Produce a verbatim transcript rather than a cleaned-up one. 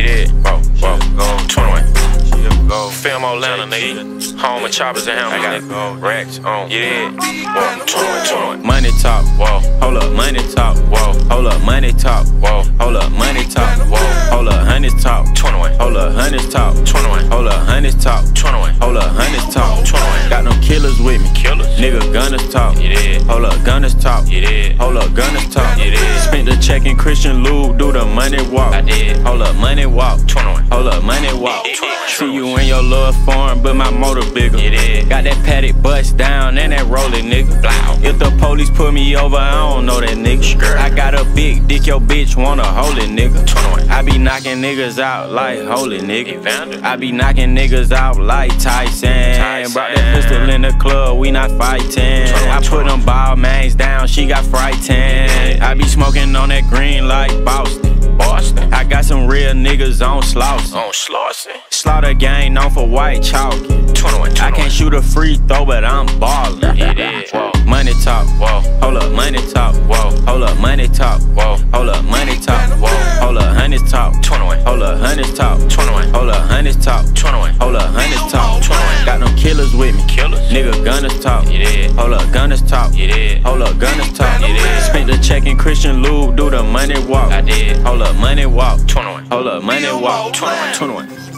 did. Whoa, whoa, twenty-one. Film Atlanta, nigga. Home of choppers and hammers, nigga. Racks on, yeah. Whoa, twenty-one, twenty-one. Money talk, whoa. Hold up, money talk, whoa. Hold up, money talk, whoa. Hold up, money talk, whoa. Hold up, hundreds talk, twenty-one. Hold up, hundreds talk, twenty-one. Hold up, hundreds talk, twenty-one. Hold up, hundreds talk, twenty-one. Got no killers with me, killers. Nigga, gunners talk, you did. Hold up, gunners talk, you did. Hold up, gunners talk, you did. Spent the check in Christian Lube, do the money walk. I did. Hold up, money walk, twenty-one. Hold up, money walk. See you in your little farm, but my motor bigger. You did. Got that paddock bust down and that rolling, nigga. Blow. If the police put me over, I don't know that nigga. Skirt. I got a big dick, your bitch wanna hold it, nigga. twenty-one. I be knocking niggas out like holy, nigga. I be knocking niggas out like Tyson. Tyson. Brought that pistol in the club, we not fighting. I put them ball mains down, she got frightened. I be smoking on that green like Boston. Boston. I got some real niggas on Slauson. On Slauson. Slaughter gang known for white chalk. twenty-one, I can't shoot a free throw, but I'm ballin'. Yeah, whoa. Money talk, whoa. Hold up, money talk, whoa. Hold up, money talk, whoa. Hold up, money talk, whoa. Hold up, hundreds talk, twenty-one. Hold up, hundreds talk, twenty-one. Hold up, hundreds talk, twenty-one. Hold up, hundreds talk, twenty-one. Got no killers with me, killers. Nigga, gunners talk, you did. Hold up, gunners talk, you did. Hold up, gunners talk, you did. Spent the check in Christian Lube, do the money walk. I did. Hold up, money walk, twenty-one. Hold up, money walk, twenty-one.